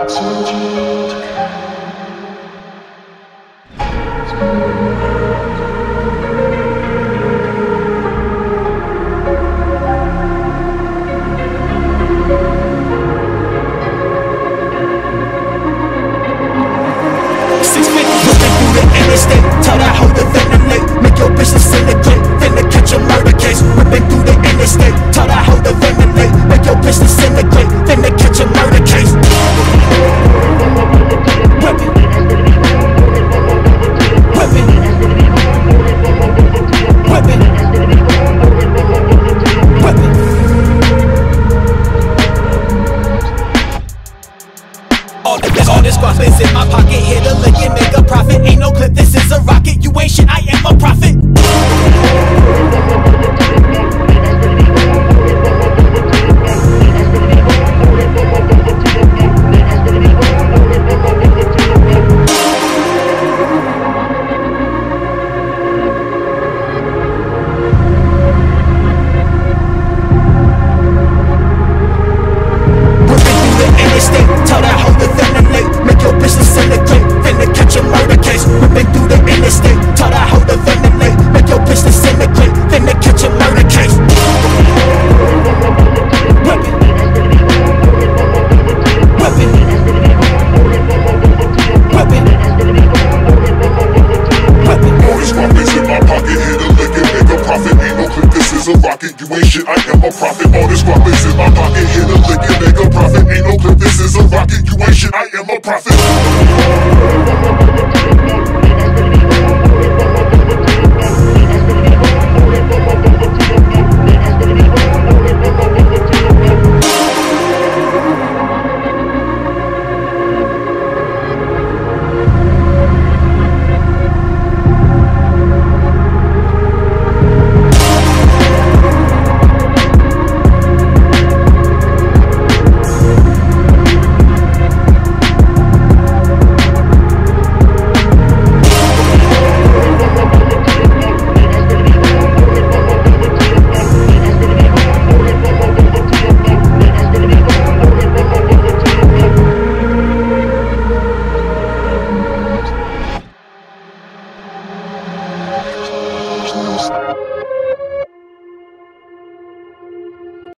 Tell that hoe to ventilate, make your bitch disintegrate, finna catch a murder case. Whipping through the interstate, tell that hoe to ventilate, make your bitch disintegrate, finna catch a murder case. Whipping, whipping, whipping, whipping. All this guap is in my pocket, hit a lick and make a profit. Ain't no clip, this is a rocket. You ain't shit, I am a prophet. Tell that hoe to ventilate, make your bitch disintegrate, finna catch a murder case. Whipping through the interstate, tell that hoe to ventilate, make your bitch disintegrate, finna catch a murder case. Whipping, whipping, whipping, whipping. All this guap is in my pocket, hit a lick and make a profit. Ain't no clip, this is a rocket. You ain't shit, I am a prophet. All this guap is in my pocket, hit a lick and make a profit. Ain't no clip, this is a rocket. You ain't shit, I am a prophet.